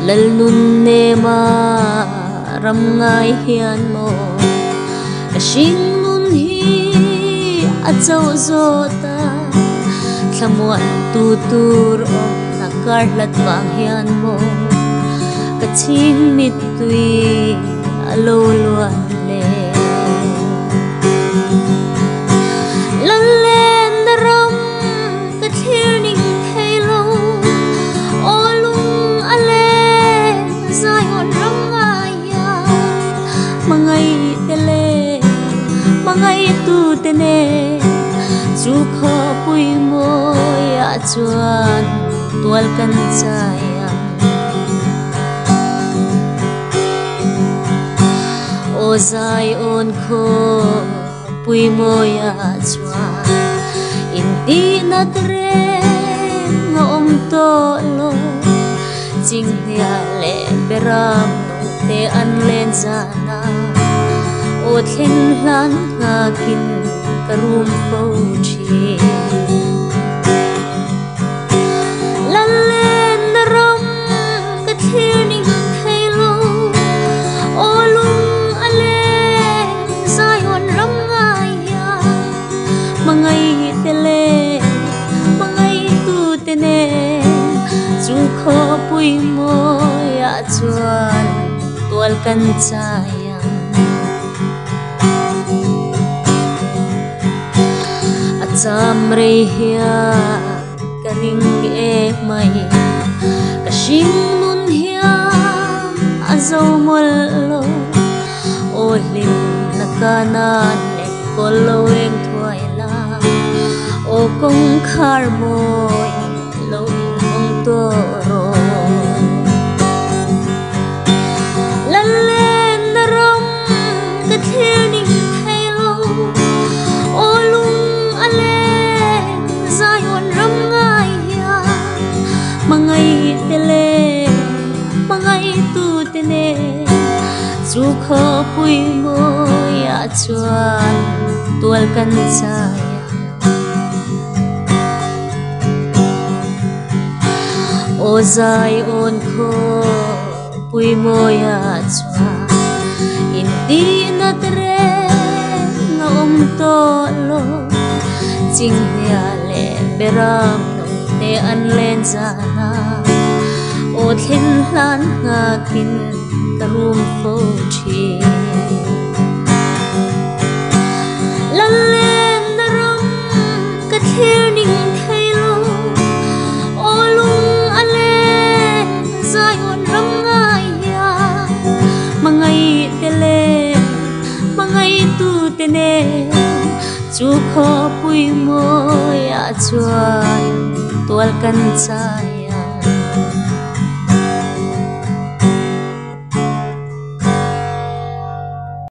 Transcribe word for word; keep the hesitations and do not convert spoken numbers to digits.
lal nun ne ma ram ngai hian mo ashing nun hi a chau zo ta thlamuan tu tur om na karlat wang hian mo ka chim mit tui alo luan le lan len da ram ka thir ning thelo olung ale zai on ram aya mangai tele mangai tu tene chu kho pui mo ya chuan tual kan chaya o zai on kho pui mo ya chuan in ti na kre ngom to lo ching ya le beram te an len zana o thlen hlan nga kin karum po chi lan len ram ka thir ning thailo olung ale zai on ram ngaya mangai tele mangai tu tene chu kho pui mo ya chuan tual kan chaya cham re hia ka ring e mai ka shing nun hia a zo mol lo o lim na kana le kol lo eng thoi la o kong khar moi lo ong to ro lan len na rom ka thir ning thailo olung mangai tele mangai tu tene chu kho pui mo ya chuan tual kan chaya o zai on kho pui mo ya chuan in ti na tre ngom to lo ching ya le beram te an len zana o thlen hlan nga kin karum fo chi lan len ram ka thir ning thailo olung ale zai on ram ngaya mangai tele mangai tu tene chu kho pui mo ya chuan tual kan chai